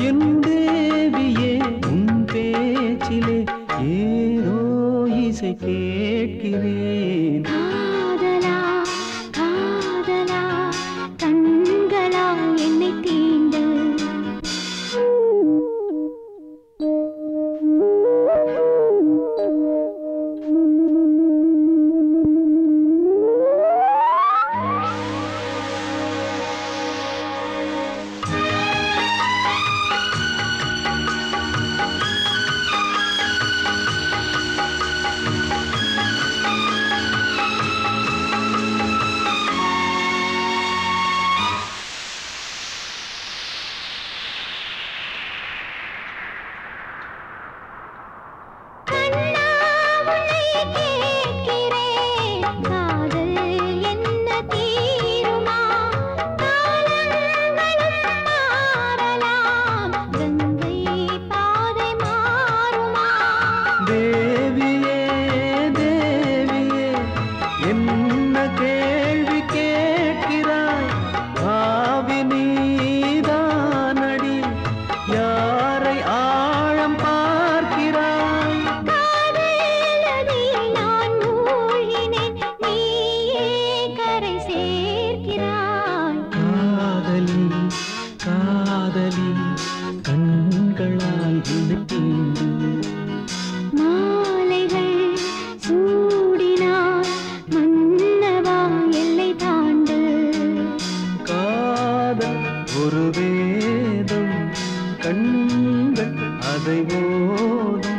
என் தேவியே உன் பேச்சிலே ஏதோ இசை கேட்கிறேன். காதலா காதலா கண்களா என்னை தீண்டு. தேவியே தேவியே என்ன கேள்வி கேட்கிறாய்? ஆவி நீதானடி, யாரை ஆழம் பார்க்கிறாய்? காதலில் நான் மூழ்கினேன், நீயே கரை சேர்க்கிறாய். காதலி காதலி கண்களால் என்னை தீண்டு. மாலைகள் சூடினார் மன்னவா எல்லை தாண்டு. காதல் ஒரு வேதம், கண்கள் அதை போதும்.